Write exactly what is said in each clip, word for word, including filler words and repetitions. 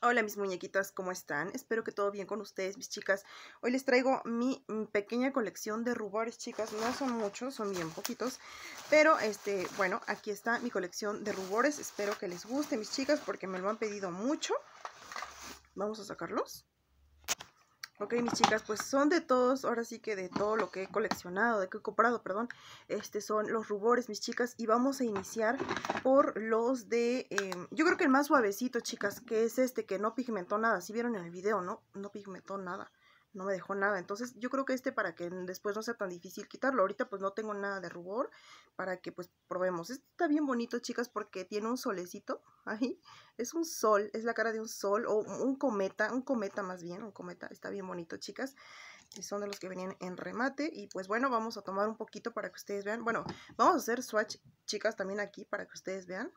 Hola mis muñequitas, ¿cómo están? Espero que todo bien con ustedes, mis chicas. Hoy les traigo mi, mi pequeña colección de rubores, chicas. No son muchos, son bien poquitos. Pero, este, bueno, aquí está mi colección de rubores. Espero que les guste, mis chicas, porque me lo han pedido mucho. Vamos a sacarlos. Ok, mis chicas, pues son de todos, ahora sí que de todo lo que he coleccionado, de que he comprado, perdón, este son los rubores, mis chicas, y vamos a iniciar por los de, eh, yo creo que el más suavecito, chicas, que es este que no pigmentó nada, si vieron en el video, ¿no? No pigmentó nada, no me dejó nada, entonces yo creo que este para que después no sea tan difícil quitarlo, ahorita pues no tengo nada de rubor, para que pues probemos. Este está bien bonito, chicas, porque tiene un solecito ahí, es un sol, es la cara de un sol, o un cometa, un cometa más bien, un cometa, está bien bonito, chicas, y son de los que venían en remate, y pues bueno, vamos a tomar un poquito para que ustedes vean, bueno, vamos a hacer swatch, chicas, también aquí, para que ustedes vean,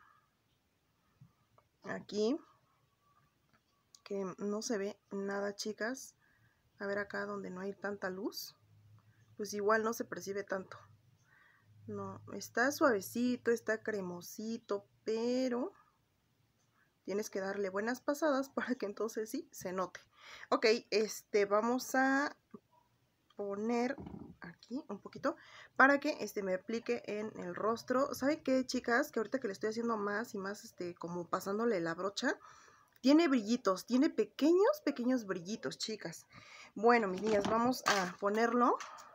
aquí, que no se ve nada, chicas, a ver acá donde no hay tanta luz, pues igual no se percibe tanto, no, está suavecito, está cremosito, pero tienes que darle buenas pasadas para que entonces sí se note. Ok, este, vamos a poner aquí un poquito para que este me aplique en el rostro. ¿Saben qué, chicas? Que ahorita que le estoy haciendo más y más, este, como pasándole la brocha, tiene brillitos, tiene pequeños, pequeños brillitos, chicas. Bueno, mis niñas, vamos a ponerlo.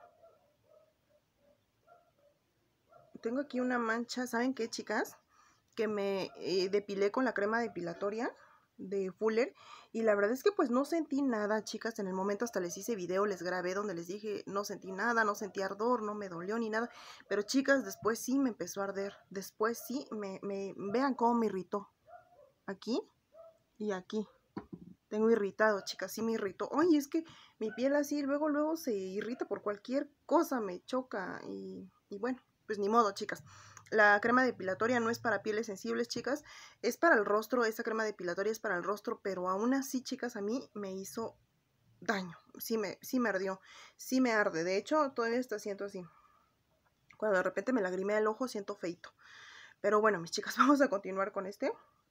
Tengo aquí una mancha, ¿saben qué, chicas? Que me eh, depilé con la crema depilatoria de Fuller, y la verdad es que pues no sentí nada, chicas. En el momento hasta les hice video, les grabé donde les dije no sentí nada, no sentí ardor, no me dolió ni nada, pero chicas, después sí me empezó a arder, después sí me, me vean cómo me irritó, aquí y aquí tengo irritado, chicas, sí me irritó. Oye, es que mi piel así luego luego se irrita por cualquier cosa, me choca, y, y bueno, pues ni modo, chicas. La crema depilatoria no es para pieles sensibles, chicas, es para el rostro. Esa crema depilatoria es para el rostro, pero aún así, chicas, a mí me hizo daño, sí me, sí me ardió, sí me arde. De hecho, todavía está siento así, cuando de repente me lagrimea el ojo siento feito. Pero bueno, mis chicas, vamos a continuar con este.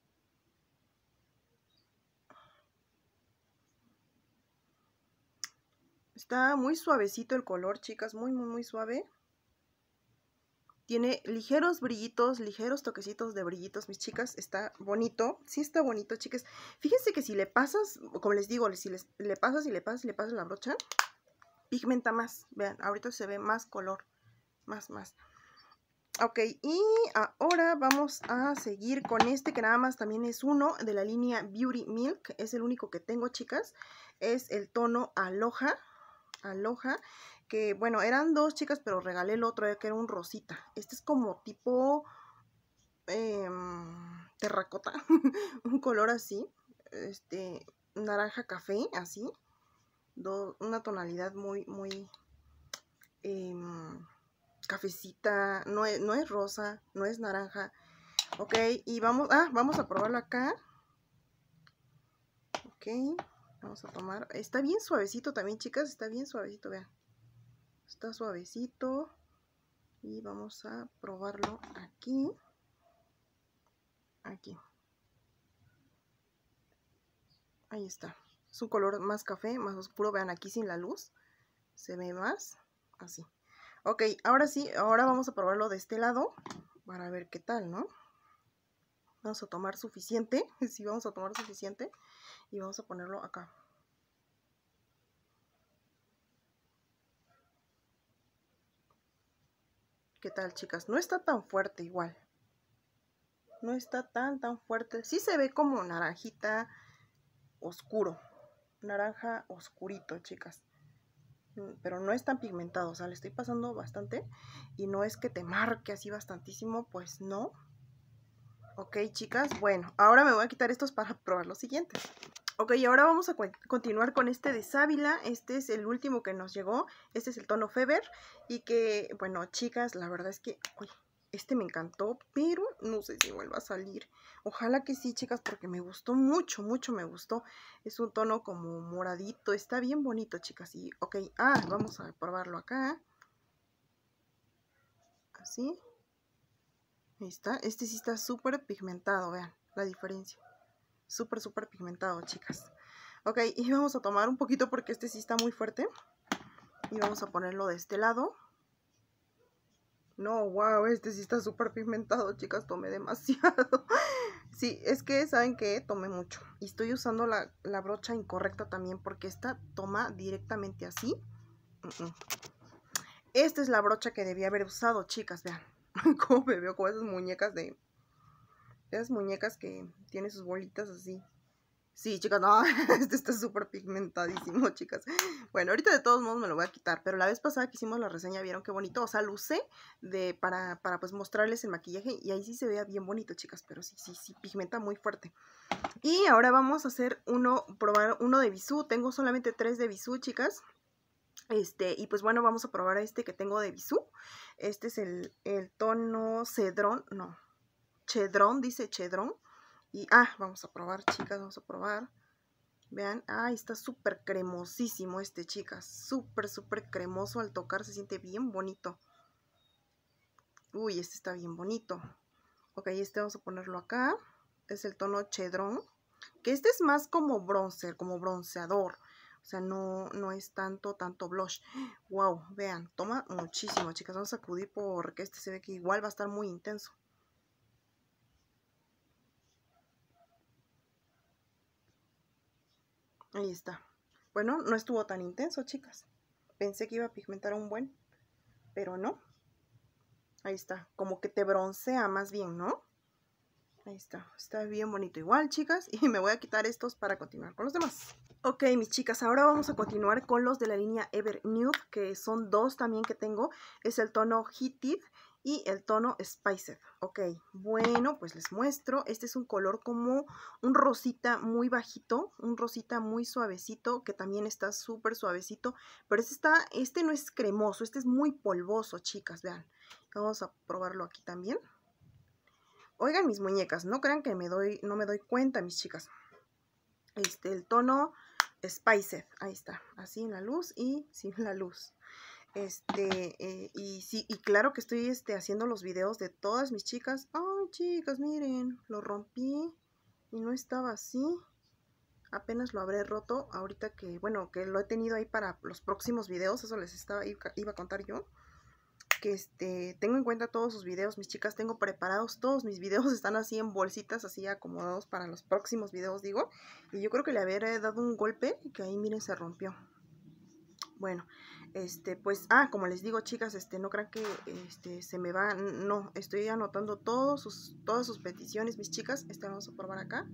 Está muy suavecito el color, chicas, muy, muy, muy suave. Tiene ligeros brillitos, ligeros toquecitos de brillitos, mis chicas. Está bonito, sí está bonito, chicas. Fíjense que si le pasas, como les digo, si les, le pasas y le pasas y le pasas la brocha, pigmenta más. Vean, ahorita se ve más color, más, más. Ok, y ahora vamos a seguir con este que nada más también es uno de la línea Beauty Milk. Es el único que tengo, chicas. Es el tono Aloha. Aloha, que bueno, eran dos, chicas, pero regalé el otro, que era un rosita. Este es como tipo eh, terracota, un color así, este, naranja café, así, do, una tonalidad muy, muy eh, cafecita, no es, no es rosa, no es naranja. Ok, y vamos, ah, vamos a probarlo acá. Ok, vamos a tomar, está bien suavecito también, chicas, está bien suavecito, vean. Está suavecito. Y vamos a probarlo aquí. Aquí. Ahí está. Es un color más café, más oscuro. Vean aquí sin la luz. Se ve más así. Ok, ahora sí, ahora vamos a probarlo de este lado. Para ver qué tal, ¿no? Vamos a tomar suficiente. Sí, vamos a tomar suficiente. Y vamos a ponerlo acá. ¿Qué tal, chicas? No está tan fuerte igual. No está tan, tan fuerte. Sí se ve como naranjita oscuro. Naranja oscurito, chicas. Pero no es tan pigmentado, o sea, le estoy pasando bastante. Y no es que te marque así bastantísimo, pues no. Ok, chicas, bueno, ahora me voy a quitar estos para probar los siguientes. Ok, ahora vamos a continuar con este de Sábila. Este es el último que nos llegó. Este es el tono Fever. Y que, bueno, chicas, la verdad es que... Uy, este me encantó, pero no sé si vuelva a salir. Ojalá que sí, chicas, porque me gustó mucho, mucho me gustó. Es un tono como moradito. Está bien bonito, chicas. Y, ok, ah, vamos a probarlo acá. Así. Ahí está. Este sí está súper pigmentado, vean la diferencia. Súper, súper pigmentado, chicas. Ok, y vamos a tomar un poquito porque este sí está muy fuerte. Y vamos a ponerlo de este lado. No, wow, este sí está súper pigmentado, chicas, tomé demasiado. Sí, es que, ¿saben qué? Tomé mucho. Y estoy usando la, la brocha incorrecta también porque esta toma directamente así. Uh -uh. Esta es la brocha que debía haber usado, chicas, vean. Cómo me veo con esas muñecas de... Esas muñecas que tienen sus bolitas así. Sí, chicas, no, este está súper pigmentadísimo, chicas. Bueno, ahorita de todos modos me lo voy a quitar, pero la vez pasada que hicimos la reseña, vieron qué bonito. O sea, lo usé de, para, para pues mostrarles el maquillaje y ahí sí se veía bien bonito, chicas, pero sí, sí, sí, pigmenta muy fuerte. Y ahora vamos a hacer uno, probar uno de Bisú. Tengo solamente tres de Bisú, chicas. Este, y pues bueno, vamos a probar este que tengo de Bisú. Este es el, el tono Cedrón, no, Chedrón, dice Chedrón. Y, ah, vamos a probar, chicas, vamos a probar. Vean, ah, está súper cremosísimo este, chicas. Súper, súper cremoso. Al tocar se siente bien bonito. Uy, este está bien bonito. Ok, este vamos a ponerlo acá. Es el tono Chedrón. Que este es más como bronzer, como bronceador. O sea, no, no es tanto, tanto blush. Wow, vean, toma muchísimo, chicas. Vamos a acudir porque este se ve que igual va a estar muy intenso. Ahí está. Bueno, no estuvo tan intenso, chicas. Pensé que iba a pigmentar un buen, pero no. Ahí está. Como que te broncea más bien, ¿no? Ahí está. Está bien bonito igual, chicas. Y me voy a quitar estos para continuar con los demás. Ok, mis chicas, ahora vamos a continuar con los de la línea Ever Nude, que son dos también que tengo. Es el tono Heated y el tono Spiced. Ok, bueno, pues les muestro. Este es un color como un rosita muy bajito, un rosita muy suavecito, que también está súper suavecito. Pero este, está, este no es cremoso, este es muy polvoso, chicas, vean. Vamos a probarlo aquí también. Oigan mis muñecas, no crean que me doy, no me doy cuenta, mis chicas. Este, el tono Spiced, ahí está, así en la luz y sin la luz. Este, eh, y sí, y claro que estoy este, haciendo los videos de todas mis chicas. Ay, chicas, miren, lo rompí y no estaba así. Apenas lo habré roto ahorita que, bueno, que lo he tenido ahí para los próximos videos. Eso les estaba, iba a contar yo. Que este, tengo en cuenta todos sus videos, mis chicas, tengo preparados, todos mis videos están así en bolsitas, así acomodados para los próximos videos, digo, y yo creo que le habré dado un golpe, que ahí miren se rompió. Bueno, este, pues, ah, como les digo, chicas, este, no crean que, este, se me va, no, estoy anotando todos sus, todas sus peticiones, mis chicas, este vamos a probar acá.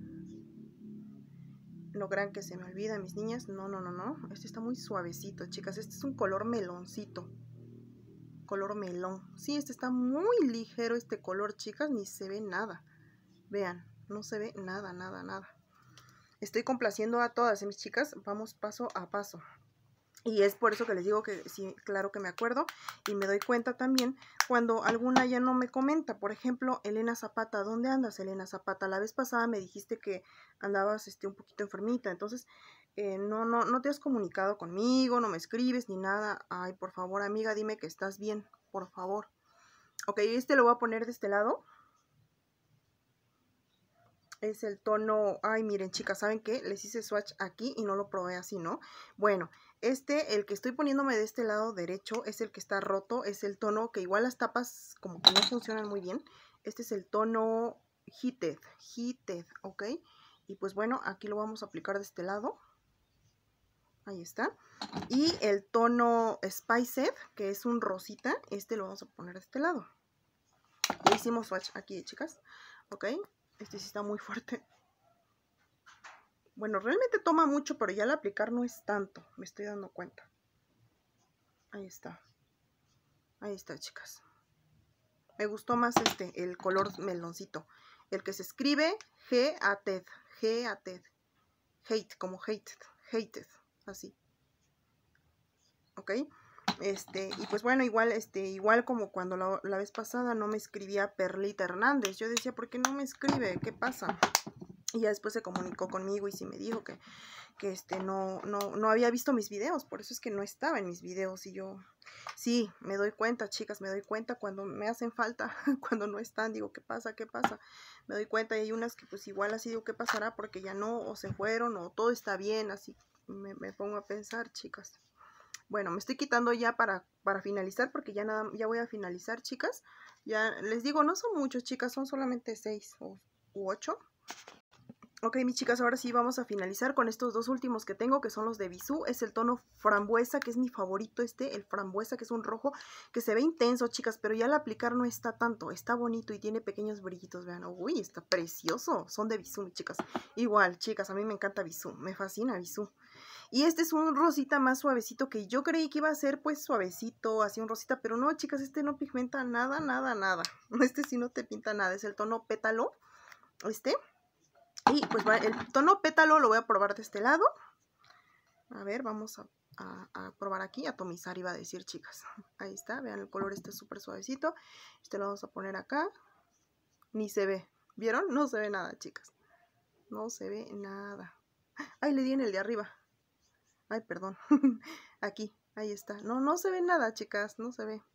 No crean que se me olvida, mis niñas, no, no, no, no, este está muy suavecito, chicas, este es un color meloncito. Color melón. Sí, este está muy ligero este color, chicas, ni se ve nada. Vean, no se ve nada, nada, nada. Estoy complaciendo a todas, ¿eh, mis chicas? Vamos paso a paso. Y es por eso que les digo que sí, claro que me acuerdo y me doy cuenta también cuando alguna ya no me comenta. Por ejemplo, Elena Zapata, ¿dónde andas, Elena Zapata? La vez pasada me dijiste que andabas este, un poquito enfermita, entonces eh, no, no, no te has comunicado conmigo, no me escribes ni nada. Ay, por favor, amiga, dime que estás bien, por favor. Ok, este lo voy a poner de este lado. Es el tono, ay miren chicas, ¿saben qué? Les hice swatch aquí y no lo probé así, ¿no? Bueno, este, el que estoy poniéndome de este lado derecho es el que está roto, es el tono que igual las tapas como que no funcionan muy bien. Este es el tono Heated, Heated, ¿ok? Y pues bueno, aquí lo vamos a aplicar de este lado. Ahí está. Y el tono Spiced, que es un rosita, este lo vamos a poner de este lado. Ya hicimos swatch aquí, chicas, ¿ok? Este sí está muy fuerte. Bueno, realmente toma mucho, pero ya al aplicar no es tanto. Me estoy dando cuenta. Ahí está. Ahí está, chicas. Me gustó más este, el color meloncito. El que se escribe G-A-T-E-D. G-A-T-E-D. Hate, como hated. Hated. Así. ¿Ok? Este, y pues bueno, igual, este, igual como cuando la, la vez pasada no me escribía Perlita Hernández. Yo decía, ¿por qué no me escribe? ¿Qué pasa? Y ya después se comunicó conmigo y sí me dijo que, que este, no, no, no había visto mis videos, por eso es que no estaba en mis videos. Y yo, sí, me doy cuenta, chicas, me doy cuenta cuando me hacen falta, cuando no están, digo, ¿qué pasa? ¿Qué pasa? Me doy cuenta y hay unas que pues igual así digo, ¿qué pasará? Porque ya no, o se fueron, o todo está bien, así me, me pongo a pensar, chicas. Bueno, me estoy quitando ya para, para finalizar, porque ya nada, ya voy a finalizar, chicas. Ya les digo, no son muchos, chicas, son solamente seis o u ocho. Ok, mis chicas, ahora sí vamos a finalizar con estos dos últimos que tengo, que son los de Bisú. Es el tono frambuesa, que es mi favorito este, el frambuesa, que es un rojo que se ve intenso, chicas, pero ya al aplicar no está tanto, está bonito y tiene pequeños brillitos, vean. Uy, está precioso, son de Bisú, mis chicas. Igual, chicas, a mí me encanta Bisú, me fascina Bisú. Y este es un rosita más suavecito, que yo creí que iba a ser pues suavecito, así un rosita, pero no, chicas, este no pigmenta nada, nada, nada. Este sí no te pinta nada, es el tono pétalo, este. Y pues el tono pétalo lo voy a probar de este lado. A ver, vamos a, a, a probar aquí, a atomizar iba a decir, chicas. Ahí está, vean el color este súper suavecito. Este lo vamos a poner acá. Ni se ve, ¿vieron? No se ve nada, chicas. No se ve nada. Ay, le di en el de arriba. Ay, perdón. Aquí, ahí está. No, no se ve nada, chicas, no se ve.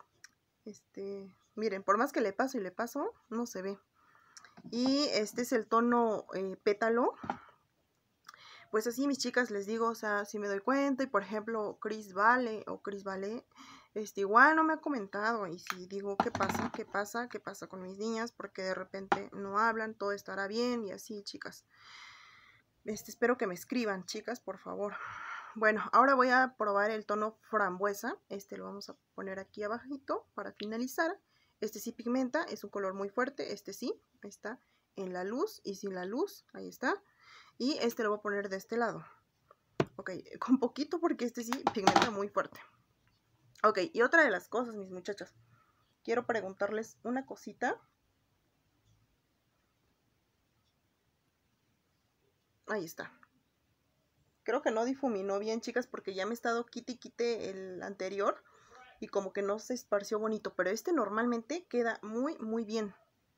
Este, miren, por más que le paso y le paso, no se ve. Y este es el tono eh, pétalo. Pues así, mis chicas, les digo, o sea, si me doy cuenta, y por ejemplo, Chris Vale o Chris Vale, este, igual no me ha comentado, y si digo, ¿qué pasa? ¿Qué pasa? ¿Qué pasa con mis niñas? Porque de repente no hablan, todo estará bien, y así, chicas. Este, espero que me escriban, chicas, por favor. Bueno, ahora voy a probar el tono frambuesa, este lo vamos a poner aquí abajito para finalizar. Este sí pigmenta, es un color muy fuerte, este sí, ahí está, en la luz y sin la luz, ahí está. Y este lo voy a poner de este lado. Ok, con poquito porque este sí pigmenta muy fuerte. Ok, y otra de las cosas, mis muchachas. Quiero preguntarles una cosita. Ahí está. Creo que no difuminó bien, chicas, porque ya me he estado quite y quite el anterior. Y como que no se esparció bonito. Pero este normalmente queda muy, muy bien.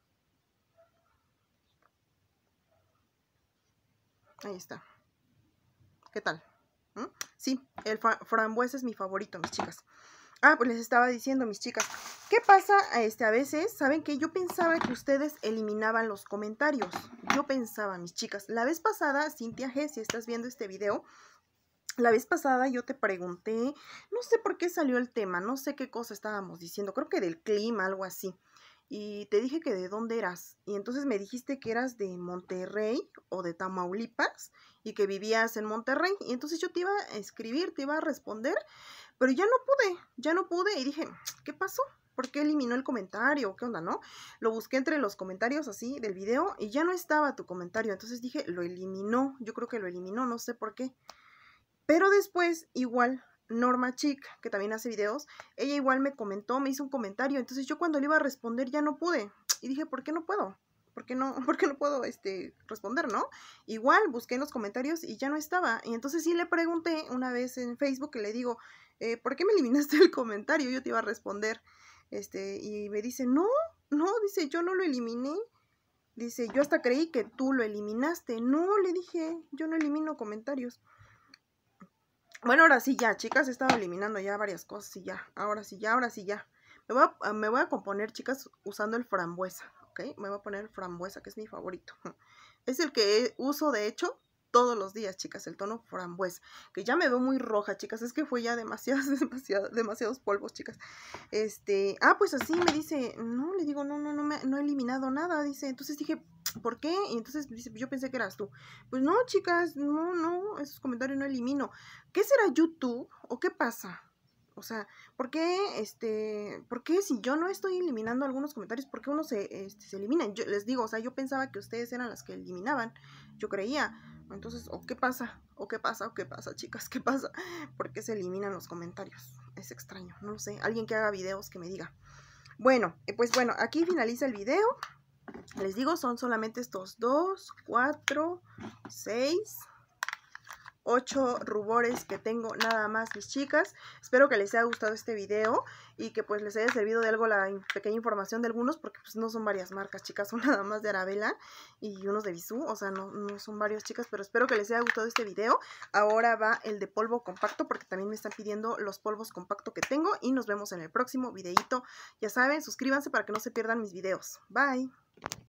Ahí está. ¿Qué tal? ¿Mm? Sí, el frambuesa es mi favorito, mis chicas. Ah, pues les estaba diciendo, mis chicas, ¿qué pasa este, a veces? ¿Saben qué? Yo pensaba que ustedes eliminaban los comentarios. Yo pensaba, mis chicas. La vez pasada, Cintia G, si estás viendo este video, la vez pasada yo te pregunté, no sé por qué salió el tema, no sé qué cosa estábamos diciendo, creo que del clima, algo así. Y te dije que de dónde eras. Y entonces me dijiste que eras de Monterrey o de Tamaulipas y que vivías en Monterrey. Y entonces yo te iba a escribir, te iba a responder, pero ya no pude, ya no pude y dije, ¿qué pasó? ¿Por qué eliminó el comentario? ¿Qué onda, no? Lo busqué entre los comentarios así del video y ya no estaba tu comentario. Entonces dije, lo eliminó, yo creo que lo eliminó, no sé por qué. Pero después, igual, Norma Chic, que también hace videos, ella igual me comentó, me hizo un comentario. Entonces yo cuando le iba a responder ya no pude. Y dije, ¿por qué no puedo? ¿Por qué no, por qué no puedo este, responder, no? Igual busqué en los comentarios y ya no estaba. Y entonces sí le pregunté una vez en Facebook y le digo, eh, ¿por qué me eliminaste el comentario? Yo te iba a responder. Este, y me dice, no, no, dice, yo no lo eliminé. Dice, yo hasta creí que tú lo eliminaste. No, le dije, yo no elimino comentarios. Bueno, ahora sí ya, chicas, he estado eliminando ya varias cosas y ya, ahora sí ya, ahora sí ya. Me voy a, me voy a componer, chicas, usando el frambuesa, ¿ok? Me voy a poner el frambuesa, que es mi favorito. Es el que uso, de hecho, todos los días, chicas, el tono frambuesa. Que ya me veo muy roja, chicas, es que fue ya demasiados, demasiados, demasiados polvos, chicas. Este, ah, pues así me dice, no, le digo, no, no, no, me, no he eliminado nada, dice. Entonces dije, ¿por qué? Y entonces dice, yo pensé que eras tú. Pues no, chicas, no, no, esos comentarios no elimino. ¿Qué será YouTube o qué pasa? O sea, ¿por qué, este, por qué si yo no estoy eliminando algunos comentarios, por qué unos se, este, se eliminan? Yo les digo, o sea, yo pensaba que ustedes eran las que eliminaban, yo creía. Entonces, ¿o qué pasa? ¿O qué pasa? ¿O qué pasa, chicas? ¿Qué pasa? ¿Por qué se eliminan los comentarios? Es extraño, no lo sé. Alguien que haga videos que me diga. Bueno, pues bueno, aquí finaliza el video. Les digo, son solamente estos dos, cuatro, seis, ocho rubores que tengo nada más, mis chicas. Espero que les haya gustado este video y que pues les haya servido de algo la pequeña información de algunos, porque pues no son varias marcas, chicas, son nada más de Arabella y unos de Bisú, o sea, no, no son varios, chicas, pero espero que les haya gustado este video. Ahora va el de polvo compacto, porque también me están pidiendo los polvos compacto que tengo, y nos vemos en el próximo videito. Ya saben, suscríbanse para que no se pierdan mis videos. Bye.